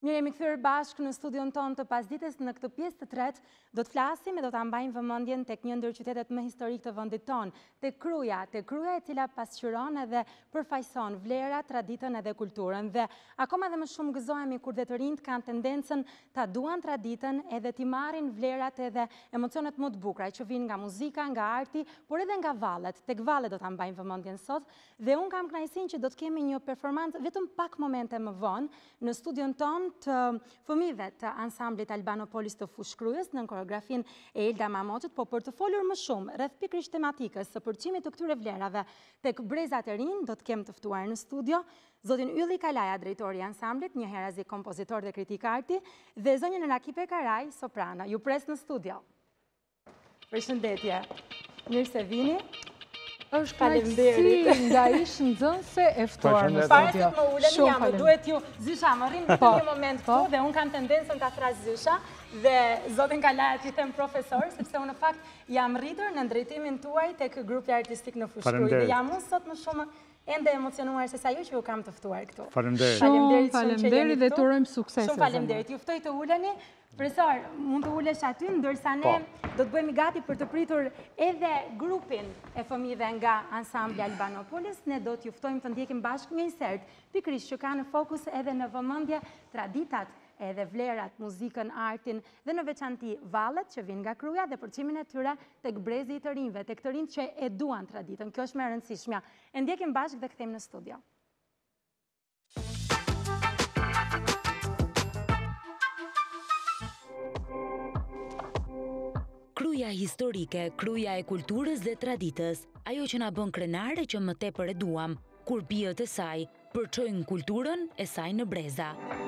Mirë, jemi kthyer bashkë në studion tonë të pasdites. Në këtë pjesë të tretë do të flasim e do ta mbajmë vëmendjen tek një ndër qytetet më historik të vendit tonë, tek Kruja e cila pasqyron edhe përfaqëson vlerat, traditën edhe kulturën. Dhe akoma dhe më shumë gëzohemi kur dhe të rinjt kanë tendencën ta duan traditën edhe t'i marrin vlerat edhe emocionet më të bukura që vijnë nga muzika, nga arti, por edhe nga Vallet. Tek Vallet do ta mbajmë vëmendjen sot dhe un kam kënaqësinë që do të kemi një performancë vetëm pak momente më vonë në studion tonë të fëmijëve të ansamblit Albanopolis të Fushkrujës në koreografin e Elda Mamotit, po për të folur më shumë rreth pikërisht tematikës së përçimit të këtyre vlerave tek brezat e rinj, do të kem të ftuar në studio zotin Ylli Kalaja, drejtori i ansamblit, një herazi kompozitor dhe kritik arti, dhe zonjën Rakipe Karaj, soprano. Ju pres në studio. Përshëndetje. Mirë se vini. Është kënaqësi nga ish nxënëse e ftuar në studio. Para se të më uleni, jam duhet ju Zysha, më rrin në një moment këtu dhe un kam tendencën ta thrash Zysha dhe zotin Kalaja ti them profesor, sepse unë në fakt jam rritur në drejtimin tuaj tek grupi artistik në Fushkrujë. Jam unë sot më shumë ende emocionuar se sa ju që ju kam të ftuar këtu. Faleminderit. Faleminderit dhe të urojmë sukses. Shumë faleminderit. Ju ftoj të uleni. Profesor, mund të ulesh aty, ndërsa ne do të bëhemi gati për të pritur edhe grupin e fëmijëve nga ansambli Albanopolis. Ne do t'ju ftojmë të ndjekim bashkë një insert, pikërisht që ka në fokus edhe në vëmendje traditat, edhe vlerat, muzikën, artin dhe në veçanti Vallet që vijnë nga Kruja dhe përçimin e tyre tek brezi i të rinjve, tek të rinjt që e duan traditën. Kjo është më e rëndësishmja. E ndjekim bashkë dhe kthehemi në studio. Kruja historike, kruja e kulturës dhe traditës, ajo që na bën krenare që më tepër e duam, kur bijët e saj përçojnë kulturën e saj në breza.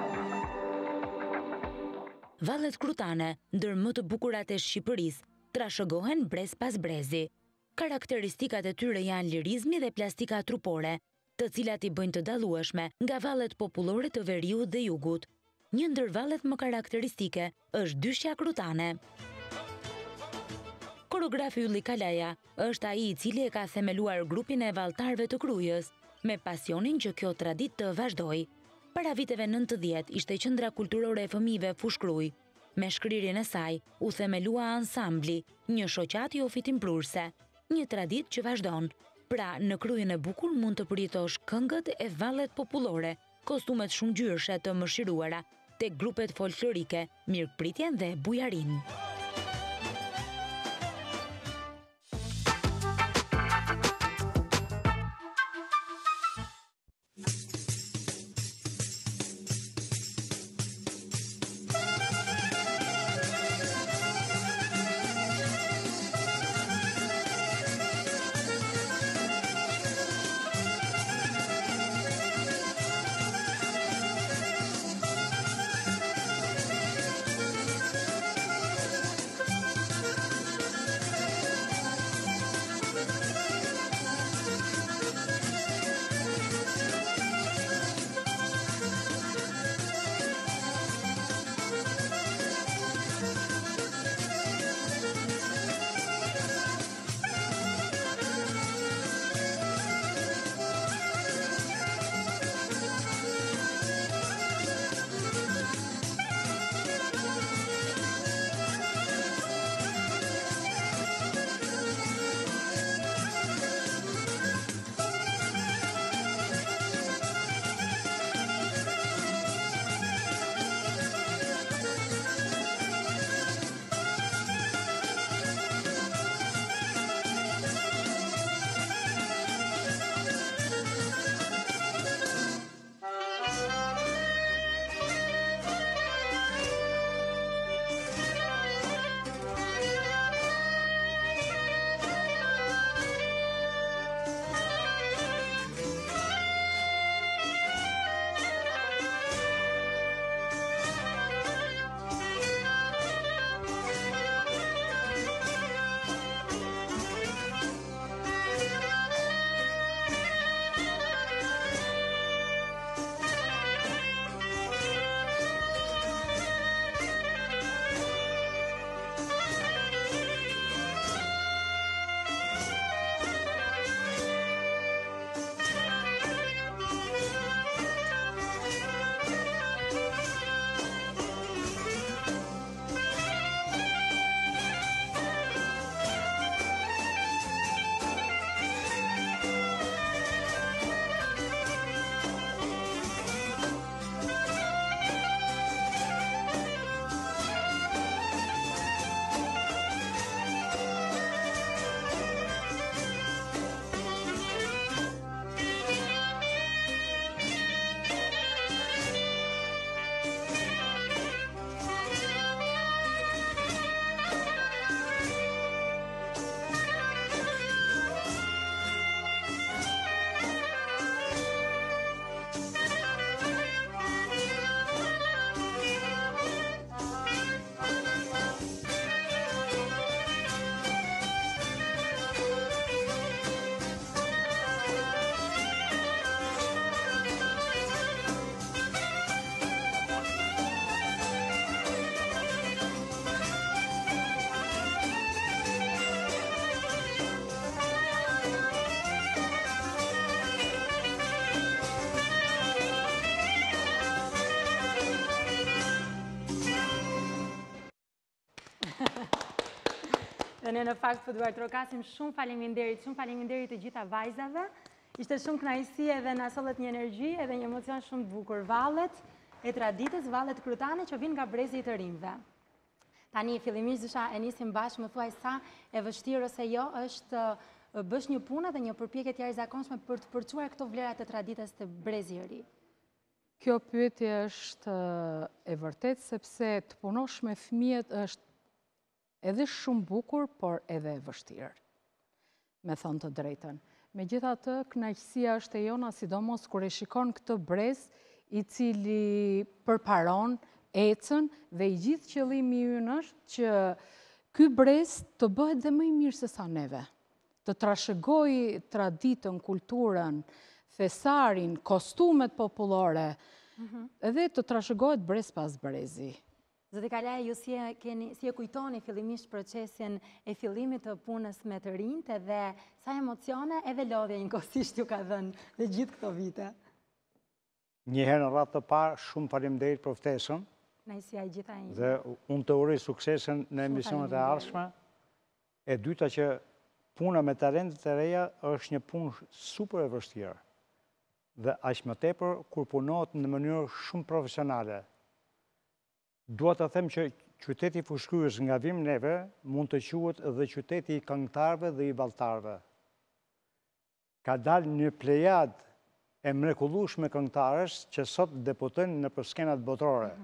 Vallet krutane, ndër më të bukurat e Shqipërisë, trashëgohen brez pas brezi. Karakteristikat e tyre janë lirizmi dhe plastika trupore, të cilat i bëjnë të dallueshme nga vallet popullore të veriut dhe jugut. Një ndër vallet më karakteristike është dyshja krutane. Koreografi Ylli Kalaja është ai i cili e ka themeluar grupin e valltarëve të Krujës, me pasionin që kjo traditë të vazhdojë. Para viteve 90 ishte qendra kulturore e fëmijëve Fushkruj. Me shkrirjen e saj u themelua ansambli, një shoqat jo fitimprurse, një traditë që vazhdon. Pra, në Krujën e bukur mund të përjetosh këngët e vallet popullore, kostumet shumë ngjyrshe të mëshiruara, tek grupet folklorike, mirëpritjen dhe bujarin. ne në fakt për duar të rokasim. Shumë faleminderit të gjitha vajzave. Ishte shumë kënaqësi edhe na sollet një energji edhe një emocion shumë të bukur. Vallet e traditës, vallet krutane që vijnë nga brezi i të rinjve. Tani fillimisht dësha e nisim bashkë, më thuaj sa e vështirë ose jo është bësh një punë dhe një përpjekje të jashtëzakonshme për të përçuar këto vlera të traditës të brezi i ri. Kjo pyetje është e vërtet sepse të punosh me fëmijët është edhe shumë bukur, por edhe e vështirë, me thënë të drejtën. Megjithatë, kënaqësia është e jona, sidomos kur e shikon këtë brez i cili përparon, ecën dhe i gjithë qëllimi ynë është që ky brez të bëhet dhe më i mirë se sa neve. Të trashëgojë traditën, kulturën, thesarin, kostumet popullore, edhe të trashëgohet brez pas brezi. Zoti Kalaja, ju si e kujtoni fillimisht procesin e fillimit të punës me të rinjt dhe sa emocione edhe lodhje njëkohësisht ju ka dhënë dhe gjithë këto vite? Një herë në radhë të parë, shumë faleminderit për ftesën. Kënaqësia e gjitha ime. Dhe unë të uroj suksesen në emisionet e ardhshme. E dyta që puna me talentet e reja është një punë super e vështirë. Dhe aq më tepër kur punohet në mënyrë shumë profesionale. Dua të them që qyteti fushkryes nga vim neve mund të quhet edhe qyteti i këngëtarëve dhe i vallëtarëve. Ka dalë një plejad e mrekullueshme këngëtarësh që sot debutojnë në skenat botërore.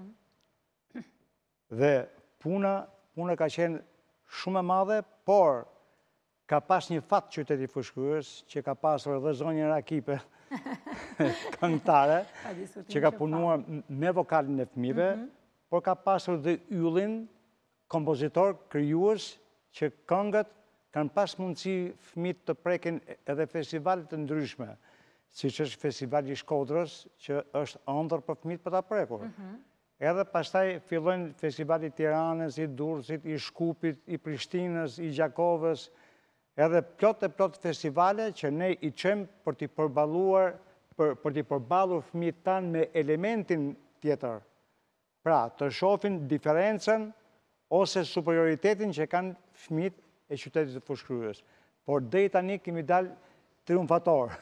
Dhe puna ka qenë shumë e madhe, por ka pas një fat qyteti fushkryes që ka pasur edhe zonjën Rakipe këngëtare që ka punuar me vokalin e fëmijëve, por ka pasur dhe yllin, kompozitor, krijues, që këngët kanë pas mundësi fëmijët të prekin edhe festivalet të ndryshme, siç është festivali i Shkodrës, që është ëndër për fëmijët për ta prekur. Edhe pastaj fillojnë festivali i Tiranës, i Durrësit, i Shkupit, i Prishtinës, i Gjakovës, edhe plot festivale që ne i çojmë për t'i përballur fëmijët tanë me elementin tjetër. Pra, të shohin diferencën ose superioritetin që kanë fëmijët e qytetit të fushkryes. Por deri tani kemi dalë triumfator.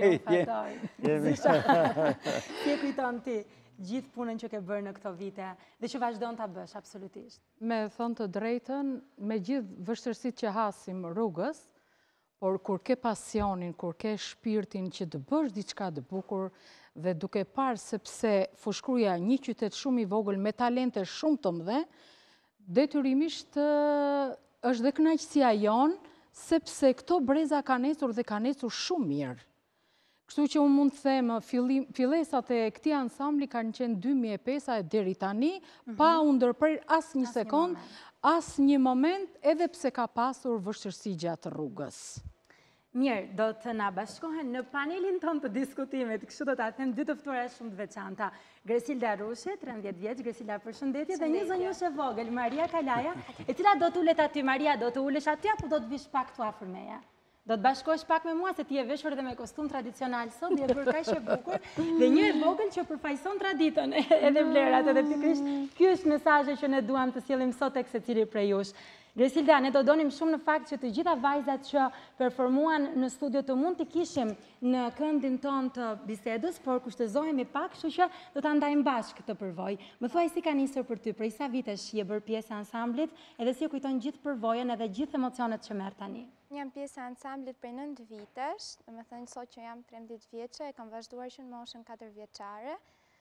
Si e kujton ti gjithë punën që ke bërë në këto vite dhe që vazhdon ta bësh absolutisht? Me thënë të drejtën, me gjithë vështirësitë që hasim rrugës, por kur ke pasionin, kur ke shpirtin që të bësh diçka të bukur, dhe duke parë sepse Fushkruja një qytet shumë i vogël me talente shumë të mëdha, detyrimisht është dhe kënaqësia jonë, sepse këto breza kanë ecur dhe kanë ecur shumë mirë. Kështu që unë mund të them, fillesat e këtij ansambli kanë qenë 2005 deri tani, pa u ndërprer as një sekond, as një moment, edhe pse ka pasur vështirësi gjatë rrugës. Mirë, do të na bashkohen në panelin tonë të diskutimit, kështu do ta them dy të ftuara shumë të veçanta. Gresilda Rushe, 13 vjeç, Gresilda përshëndetje, dhe një zonjushe vogël, Maria Kalaja, e cila do të ulet aty. Maria, do të ulesh aty apo do të vish pak këtu afër meje? Do të bashkohesh pak me mua se ti je veshur edhe me kostum tradicional sot, je bërë kaq e bukur dhe një e vogël që përfaqëson traditën edhe vlerat edhe pikërisht ky është mesazhi që ne duam të sjellim sot tek secili prej jush. Gresilda, ne do donim shumë në fakt që të gjitha vajzat që performuan në studio të mund të kishim në këndin ton të bisedës, por kushtëzohemi pak, kështu që do ta ndajmë bashkë këtë përvojë. Më thuaj si ka nisur për ty, prej sa vitesh je bërë pjesë e ansamblit, edhe si e kujton gjithë përvojën edhe gjithë emocionet që merr tani? Jam pjesë e ansamblit për 9 vitesh, domethënë sot që jam 13 vjeçe, e kam vazhduar që në moshën 4 vjeçare.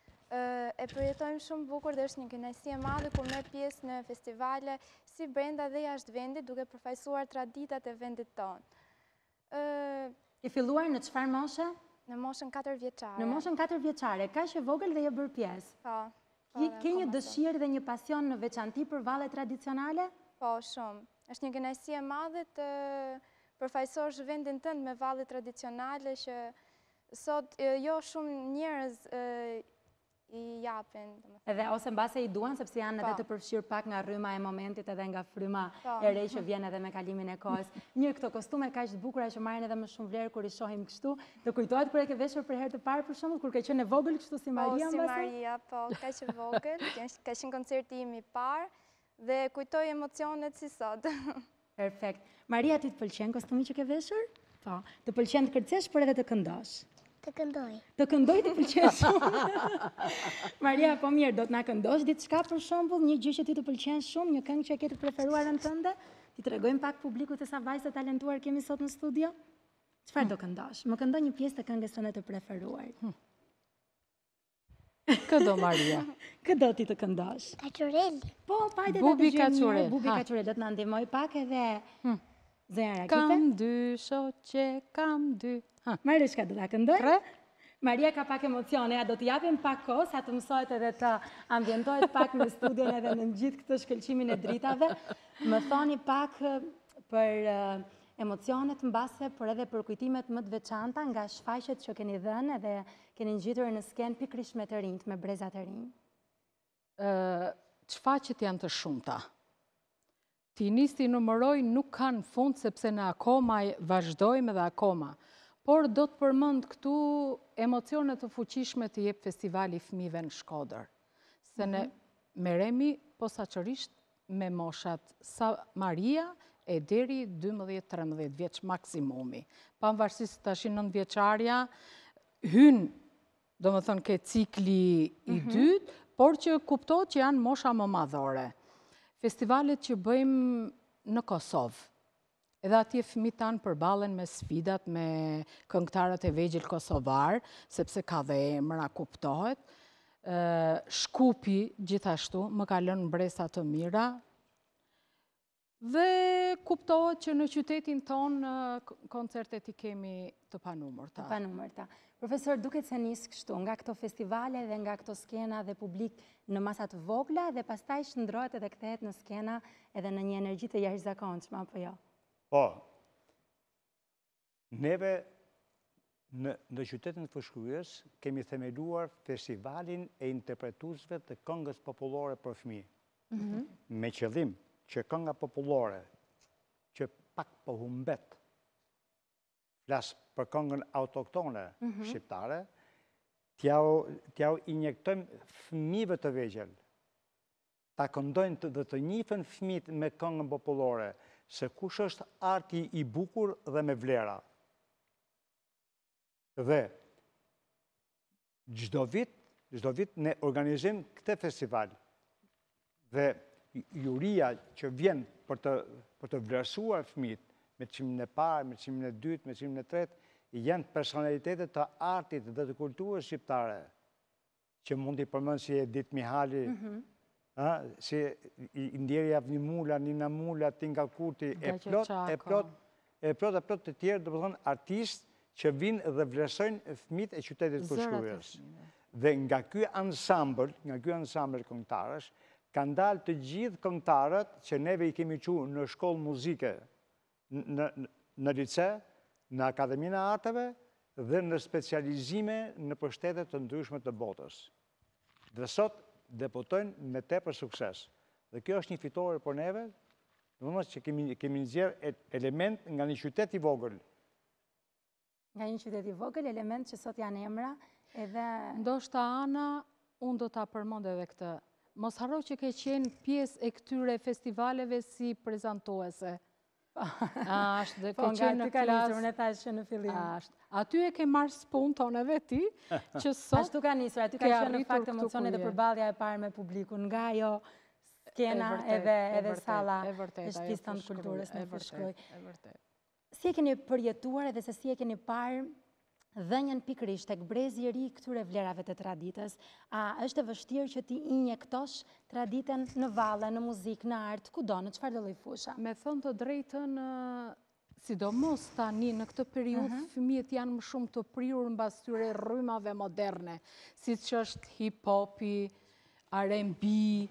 E përjetojmë shumë bukur dhe është një kënaqësi e madhe kur merr pjesë në festivale si brenda dhe jashtë vendit, duke përfaqësuar traditat e vendit tonë. E filluar në çfarë moshe? Në moshën 4 vjeçare. Në moshën 4 vjeçare, kaq e vogël dhe je bërë pjesë. Po. Ke një dëshirë dhe një pasion në veçanti për vallet tradicionale? Po, shumë. Është një kënaqësi e madhe të përfaqësosh vendin tënd me valle tradicionale që sot jo shumë njerëz i japin. Edhe ose mbase i duan, sepse janë edhe të përfshirë pak nga rryma e momentit edhe nga fryma e re që vjen edhe me kalimin e kohës. Mirë, këto kostume kaq të bukura që marrin edhe më shumë vlerë kur i shohim kështu. Të kujtohet kur e ke veshur për herë të parë për shembull, kur ke qenë e vogël kështu si Maria mbase? Po, si Maria, po, kaq e vogël, ka qenë koncerti im i parë dhe kujtoj emocionet si sot. Perfekt. Maria, ty të pëlqen kostumi që ke veshur? Po. Të pëlqen të kërcesh, por edhe të këndosh? Të këndoj. Të këndoj të pëlqen shumë. Maria, po mirë, do të na këndosh diçka për shembull, një gjë që ty të pëlqen shumë, një këngë që e ke të preferuarën tënde? Ti tregojmë pak publikut se sa vajzë të talentuar kemi sot në studio? Çfarë do këndosh? Më këndoj një pjesë të këngës tënde të preferuar. Këdo, Maria. Këdo ti të këndosh? Kaçureli. Po, pajde të Bubi dëgjojmë Kaçurel. mirë. Bubi Kaçurel, do të na ndihmoj pak edhe Zëra Rakife. Kam dy, shoqe, kam dy. Mariushka do ta këndoj? Tre. Maria ka pak emocione, ja do t'i japim pak kohë, sa të mësohet edhe të ambientohet pak në studion edhe në gjithë këtë shkëlqimin e dritave. Më thoni pak për emocionet mbase, por edhe për kujtimet më të veçanta nga shfaqjet që keni dhënë edhe keni ngjitur në sken pikërisht me të rinjt, me brezat e rinj. Shfaqjet janë të shumta. Ti nisti numëroj nuk kanë fund sepse në akoma vazhdojmë dhe akoma. Por do të përmend këtu emocionet të fuqishme të jep festivali fëmijëve në Shkodër. Se ne merremi posaçërisht me moshat sa Maria e deri 12-13 vjeç maksimumi. Pavarësisht tash 9 vjeçarja hyn, domethënë ke cikli i dytë, por që kuptohet që janë mosha më madhore. Festivalet që bëjmë në Kosovë, edhe atje fëmijët tanë përballen me sfidat me këngëtarët e vegjël kosovar, sepse ka dhe emra, kuptohet. Shkupi gjithashtu më ka lënë bresa të mira. Dhe kuptohet që në qytetin tonë koncertet i kemi të panumërta. Panumërta. Profesor, duket se nis kështu nga këto festivale dhe nga këto skena dhe publik në masat vogla dhe pastaj shndrohet edhe kthehet në skena edhe në një energji të jashtëzakonshme, apo jo? Po, neve në qytetin e Fshkujës kemi themeluar festivalin e interpretuesve të këngës popullore për fëmijë. Me qëllim që kënga popullore që pak po humbet, flas për këngën autoktone shqiptare, t'ja injektojmë fëmijëve të vegjël, ta këndojnë dhe të njihen fëmijët me këngën popullore, se kush është arti i bukur dhe me vlera. Dhe çdo vit ne organizojmë këtë festival. Dhe juria që vjen për të vlerësuar fëmijët me çmimin e parë, me çmimin e dytë, me çmimin e tretë, janë personalitetet të artit dhe të kulturës shqiptare, që mund t'i përmend si Edith Mihali, si Indjeri Avnimula, Nina Mula, Tinga Kurti, e plot të tjerë, do të thonë artistë që vinë dhe vlerësojnë fëmijët e qytetit të Shkujës. Dhe nga ky ansambël këngëtarësh, kanë dalë të gjithë këngëtarët që neve i kemi quajtur në shkollë muzike, në lice, në Akademinë e Arteve dhe në specializime në shtete të ndryshme të botës. Dhe sot debutojnë me tepër sukses. Dhe kjo është një fitore për neve, domethënë që kemi nxjerrë element nga një qytet i vogël. Nga një qytet i vogël, element që sot janë emra, edhe... Ndoshta Ana, unë do ta përmend edhe këtë. Mos harro që ke qenë pjesë e këtyre festivaleve si prezantuese. Po nga ty ka nisur, unë e thash që në fillim. Aty e ke marrë spunton edhe ti, që sot... Ashtu ka nisur, aty ka qenë në fakt emocione dhe përballja e parë me publikun, nga ajo skena edhe salla e shtëpisë tonë kulturës në Fshkujë. Si e keni përjetuar edhe se si e keni parë dhënien pikërisht tek brezi i ri këtyre vlerave të traditës? A është e vështirë që ti injektosh traditën në valle, në muzikë, në art, kudo, në çfarëdo lloj fusha? Me thënë të drejtën, sidomos tani në këtë periudhë fëmijët janë më shumë të prirur mbas tyre rrymave moderne, siç është hip-hopi, R&B,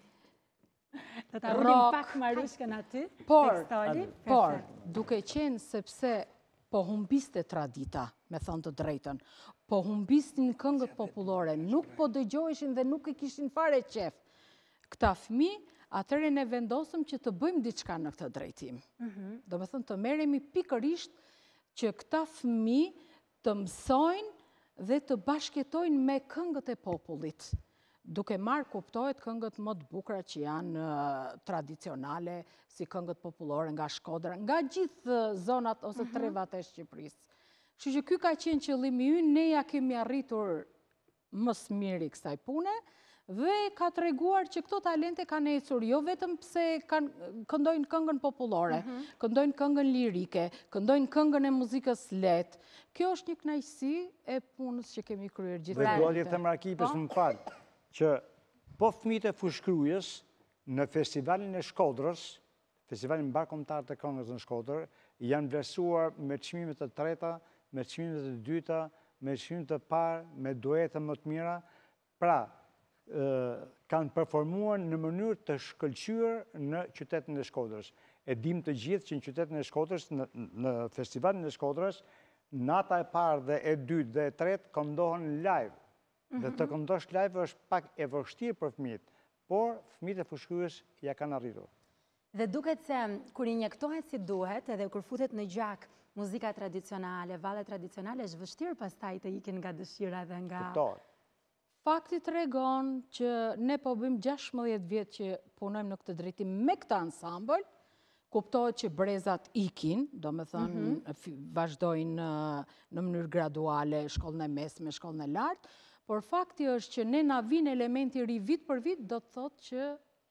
do ta ullim pak Marushkën aty, por duke qenë sepse po humbiste tradita, me thënë të drejtën, po humbistin këngët popullore, nuk po dëgjoheshin dhe nuk e kishin fare qef. Këta fëmijë, atëherë ne vendosëm që të bëjmë diçka në këtë drejtim. Do me thënë të merremi pikërisht që këta fëmijë të mësojnë dhe të bashkëjetojnë me këngët e popullit. duke marrë kuptohet këngët më të bukura që janë tradicionale, si këngët popullore nga Shkodra, nga gjithë zonat ose trevat e Shqipërisë. Kështu që ky ka qenë qëllimi ynë, ne ja kemi arritur më së miri kësaj pune, dhe ka treguar që këto talente kanë ecur jo vetëm pse këndojnë këngën popullore, këndojnë këngën lirike, këndojnë këngën e muzikës lehtë. Kjo është një kënaqësi e punës që kemi kryer gjithë. Dhe doli them Rakipës më fal, që po fëmijët e Fushkryes në festivalin e Shkodrës, festivalin mbarkombëtar të këngës në Shkodër, janë vlerësuar me çmime të treta, me çmime të dyta, me çmime të parë, me duete më të mira. Pra, kanë performuar në mënyrë të shkëlqyer në qytetin e Shkodrës. E dim të gjithë që në qytetin e Shkodrës, në festivalin e Shkodrës, nata e parë dhe e dytë dhe e tretë këndohen live. Dhe të këndosh live është pak e vështirë për fëmijët, por fëmijët e Fushkryes ja kanë arritur. Dhe duket se kur injektohet si duhet edhe kur futet në gjak muzika tradicionale, valle tradicionale, është vështirë pastaj të ikin nga dëshira dhe nga... Fakti tregon që ne po bëjmë 16 vjet që punojmë në këtë drejtim me këtë ansambël, kuptohet që brezat ikin, do me thënë vazhdojnë në mënyrë graduale, shkollën e mesme, shkollën e lartë, por fakti është që ne na vin elementi ri vit për vit, do të thotë që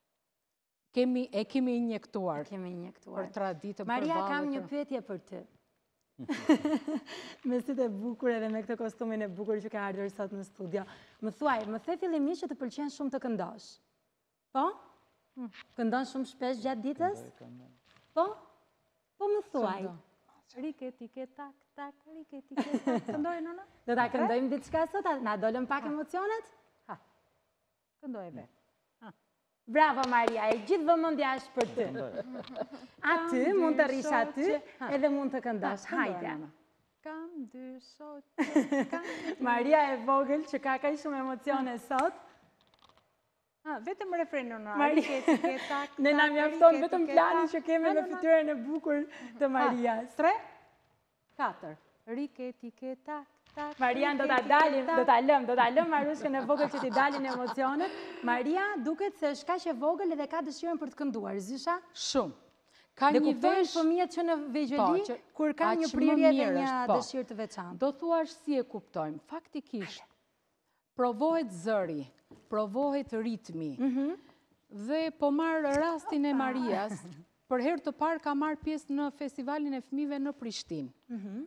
kemi injektuar për traditë, për vallet. Maria, kam një pyetje për ty. Me sytë e bukur edhe me këtë kostumin e bukur që ka ardhur sot në studio. Më thuaj, më the fillimisht që të pëlqen shumë të këndosh. Po? Këndon shumë shpesh gjatë ditës? Po? Po më thuaj. Rike, tike, tak, tak, rike, tike, tak. Këndoj, nëna? Do ta këndojmë diçka sot? Na dolën pak emocionet? Ha, këndoj e vetë. Bravo, Maria, e gjithë vëmendja është për ty. Aty, mund të rish aty, edhe mund të këndosh. Hajde. Kam dy shoqë. Maria e vogël që ka kaq shumë emocione sot. Vetëm refrenin në Maria. Ne na mjafton vetëm plani që kemi me fytyrën e bukur të Marias. 3, 4. Rike, tike, tak. Marian, do ta lëm Marushkën e vogël që t'i dalin emocionet. Maria, duket se është kaq e vogël edhe ka dëshirën për të kënduar, zysha? Shumë. Dhe kuptojnë fëmijët që në vegjëli, kur ka një prirje dhe një dëshirë të veçantë. Do thuash si e kuptojmë. Faktikisht, provohet zëri, provohet ritmi, dhe po marrë rastin e Marias, për herë të parë ka marrë pjesë në festivalin e fëmijëve në Prishtinë.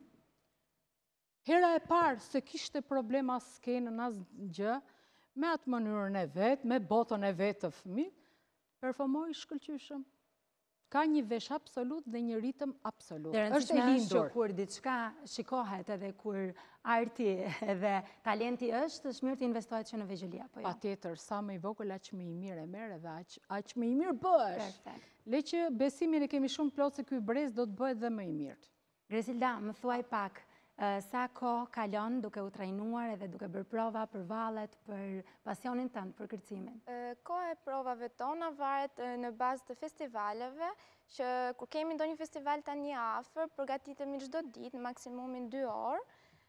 Hera e parë se kishte problema skenën asgjë, me atë mënyrën e vetë, me botën e vetë të fëmijë, performoi shkëlqyshëm. Ka një vesh absolut dhe një ritëm absolut. Është e lindur. Kur diçka shikohet edhe kur arti edhe talenti është mirë të investohet që në vegjëli apo jo? Patjetër, sa më i vogël aq më i mirë e merr edhe aq më i mirë bëhesh. Le që besimin e kemi shumë plot se ky brez do të bëhet dhe më i mirë. Gresilda, më thuaj pak, sa kohë kalon duke u trajnuar edhe duke bërë prova për vallet, për pasionin tënd, për kërcimin? Koha e provave tona varet në bazë të festivaleve, që kur kemi ndonjë festival tani afër, përgatitemi çdo ditë, në maksimumin 2 orë,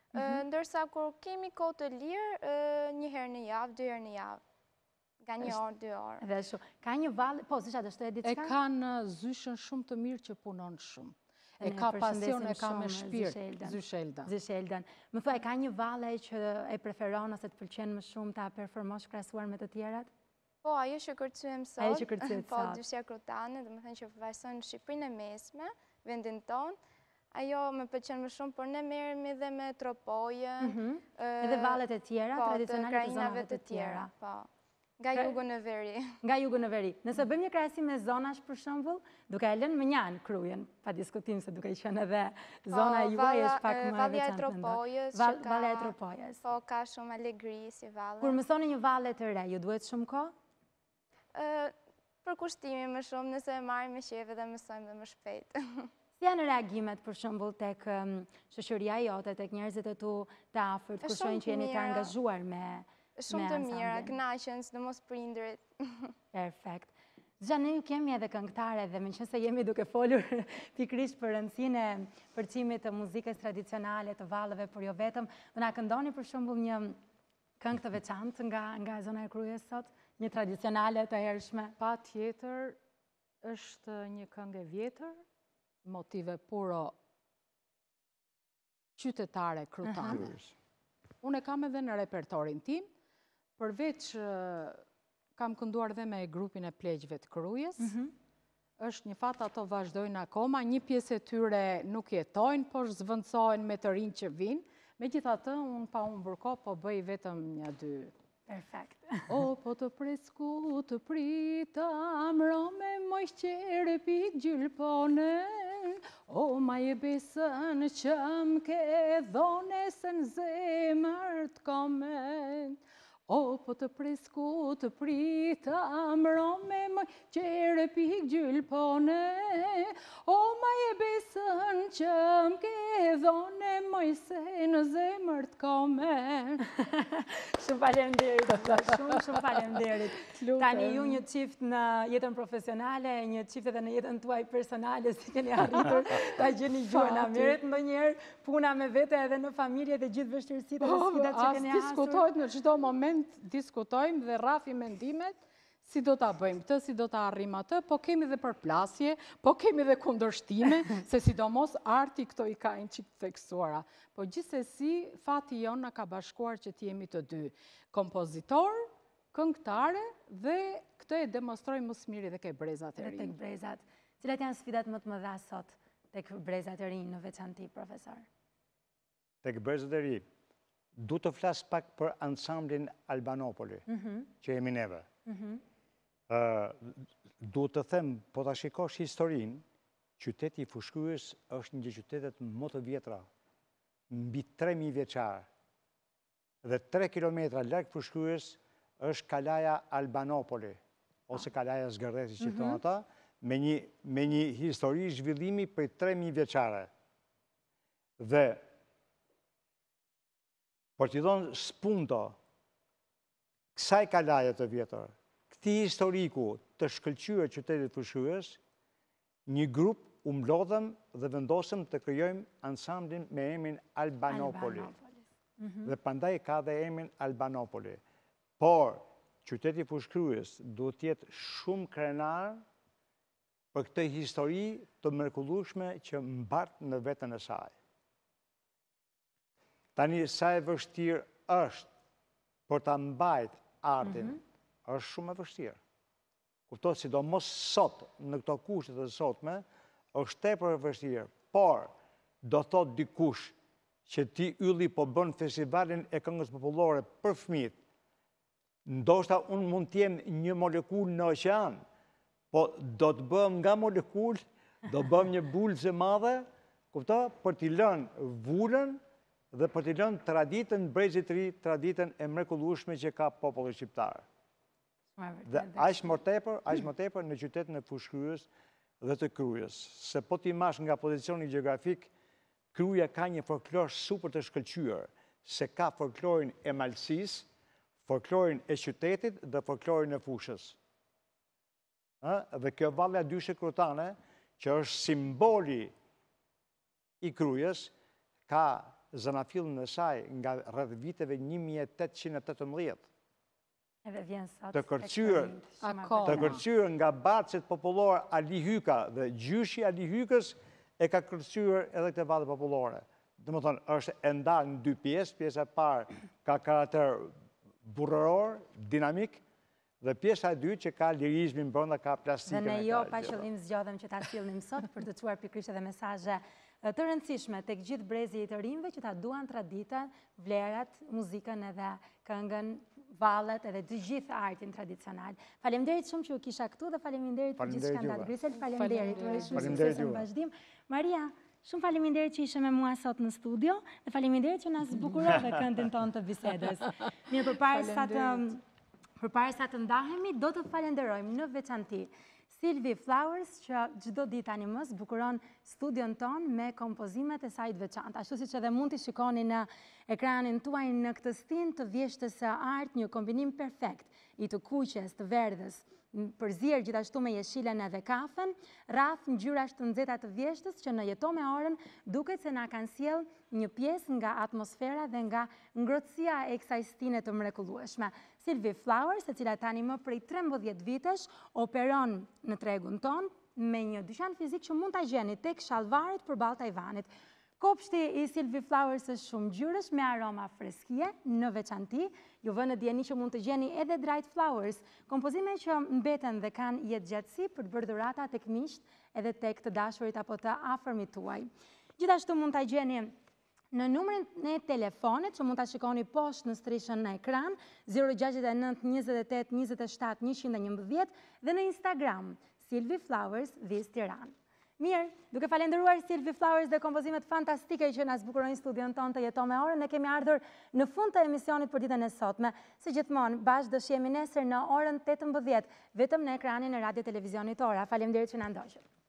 ndërsa kur kemi kohë të lirë, 1 herë në javë, 2 herë në javë. Nga 1 orë, 2 orë. Dhe shumë. Ka një valle, po, zysha, dështoj e diçka? E kanë zyshën shumë të mirë që punon shumë. E ka pasion, e ka me shpirt, Zysheldën. Më thuaj, ka një valle që e preferon ose të pëlqen më shumë ta performosh krahasuar me të tjerat? Po, ajo që kërcyem sot, po, dyshja krutane, dhe më thënë që vazhdon në Shqipërinë e mesme, vendin tonë, ajo me pëlqen më shumë, por ne merremi edhe me tropojën. Edhe vallet e tjera, tradicionale të zonave të tjera. Po. Nga jugu në veri. Nga jugu në veri. Nëse bëjmë një krahasim me zonash për shembull, duke e lënë Mënjan Krujen, pa diskutim se duke qenë edhe zona juaj është pak më e veçantë. Valja e Tropojës. Valja e Tropojës. Po, ka shumë alegri si valle. Kur mësoni një valle të re, ju duhet shumë kohë? Për kushtimi më shumë, nëse e marrim me qejf dhe mësojmë dhe më shpejt. Si janë reagimet për shembull tek shoqëria jote, tek njerëzit e tu të afërt, kur shohin që jeni të angazhuar me shumë të mira, kënaqen, sidomos prindërit. Perfekt. Zgja, ne ju kemi edhe këngëtare dhe me qëse jemi duke folur pikrisht për rëndësinë e përcimit të muzikës tradicionale, të valleve, por jo vetëm, do na këndoni për shembull një Këngë të veçantë nga zona e Krujës sot? Një tradicionale të hershme? Pa tjetër, është një këngë e vjetër, motive puro qytetare krutane. Unë e kam edhe në repertorin tim, përveç kam kënduar dhe me grupin e pleqjve të Krujës, është një fat ato vazhdojnë akoma, një pjesë e tyre nuk jetojnë, por zvëndsojnë me të rinj që vinë, megjithatë unë pa unë bërko, po bëj vetëm një dy. Perfekt. O, po të presku të prita, mrome moj qere pik gjylpone, o, ma je besën që m'ke dhone se në zemër t'kome. O, po të presku të prita, mrome moj qere pik gjylpone, o, ma je besën që m'ke dhone moj se në zemër t'kome. Shumë faleminderit, shumë faleminderit. Tani ju një qift në jetën profesionale, një qift edhe në jetën tuaj personale, si keni arritur ta gjeni gjuhën. A merret ndonjëherë puna me vete edhe në familje dhe gjithë vështirësitë dhe sfidat që keni hasur? Diskutojt në çdo moment, diskutojmë dhe rrafi mendimet si do ta bëjmë këtë, si do ta arrim atë, po kemi dhe përplasje, po kemi dhe kundërshtime, se sidomos arti këto i ka një çik theksuara. Po gjithsesi fati jon na ka bashkuar që t'jemi të dy, kompozitor, këngëtare dhe këtë e demonstrojmë më së miri dhe ke brezat e rinj. Tek brezat. Cilat janë sfidat më të mëdha sot tek brezat e rinj në veçanti, profesor? Tek brezat e rinj, du të flas pak për ansamblin Albanopoli, që jemi neve. Du të them, po ta shikosh historinë, qyteti i Fushkryes është një gjë qytetet më të vjetra, mbi 3000 vjeçar. Dhe 3 kilometra larg Fushkryes është kalaja Albanopoli, ose kalaja Zgërresi që thonë ata, me një histori zhvillimi për 3000 vjeçare. Dhe por t'i thonë spunto kësaj kalaje të vjetër, këti historiku të shkëlqyer qytetit Fushkryes, një grup u mblodhëm dhe vendosëm të krijojmë ansamblin me emrin Albanopoli. Dhe prandaj ka dhe emrin Albanopoli. Por qyteti Fushkryes duhet të jetë shumë krenar për këtë histori të mrekullueshme që mbart në veten e saj. Tani sa e vështirë është për ta mbajt artin, është shumë e vështirë. Kuptohet sidomos sot, në këto kushte të sotme, është tepër e vështirë. Por, do thot dikush që ti ylli po bën festivalin e këngës popullore për fëmijët, ndoshta unë mund t'jem një molekul në oqean, po do të bëm nga molekul, do bëm një bulë e madhe, kuptohet, për t'i lënë vulën dhe për t'i lënë traditën brezit ri, traditën e mrekullueshme që ka populli shqiptar. Dhe aq më tepër në qytetin e Fushkryes dhe të Krujës. Se po t'i mash nga pozicioni gjeografik, Kruja ka një folklor super të shkëlqyer, se ka folklorin e malësisë, folklorin e qytetit dhe folklorin e fushës. Dhe kjo valle dyshe krutane, që është simboli i Krujës, ka zanafillin e saj nga rreth viteve 1818. Të kërcyer nga barcet popullore Ali Hyka dhe gjyshi Ali Hykës e ka kërcyer edhe këtë valle popullore. Domethënë është e ndarë në dy pjesë, pjesa e parë ka karakter burrëror, dinamik, dhe pjesa e dytë që ka lirizmin brenda, ka plastikën. Dhe ne jo pa qëllim zgjodhem që ta sillnim sot për të çuar pikërisht edhe mesazhe të rëndësishme tek gjithë brezit të rinjve që ta duan traditën, vlerat, muzikën edhe këngën, vallet edhe të gjithë artin tradicional. Faleminderit shumë që u kisha këtu dhe faleminderit për gjithçka ndat Grisel. Faleminderit. Shumë sukses në vazhdim. Maria, shumë faleminderit që ishe me mua sot në studio dhe faleminderit që na zbukurove këndin tonë të bisedës. Mirë, përpara sa të ndahemi, do të falenderojmë në veçanti Sylvie Flowers, që çdo ditë tani më zbukuron studion ton me kompozimet e saj të veçanta. Ashtu siç edhe mund t'i shikoni në ekranin tuaj në këtë stin të vjeshtës së art, një kombinim perfekt i të kuqes, të verdhës përzirë gjithashtu me jeshilen edhe kafen, rreth ngjyrash të nxehta të vjeshtës që në Jeto me Orën duket se na kanë sjell një pjesë nga atmosfera dhe nga ngrohtësia e kësaj stine të mrekullueshme. Sylvie Flowers, e cila tani më prej 13 vitesh operon në tregun ton me një dyqan fizik që mund ta gjeni tek shallvarët përballë Tajvanit. Kopshti i Sylvie Flowers është shumë ngjyrësh me aroma freskie, në veçanti, ju vë në dieni që mund të gjeni edhe dried flowers, kompozime që mbeten dhe kanë jetë gjatësi për të bërë dhurata tek miqt edhe tek të dashurit apo të afërmit tuaj. Gjithashtu mund ta gjeni në numrin e telefonit që mund ta shikoni poshtë në strishën në ekran, 069 28 27 111 dhe në Instagram, Sylvie Flowers Vis Tiranë. Mirë, duke falenderuar Sylvie Flowers dhe kompozimet fantastike që na zbukurojnë studion ton të Jeto me Orën, ne kemi ardhur në fund të emisionit për ditën e sotme. Si gjithmonë, bashkë do shihemi nesër në orën 18, vetëm në ekranin e Radio Televizionit Ora. Faleminderit që na ndoqët.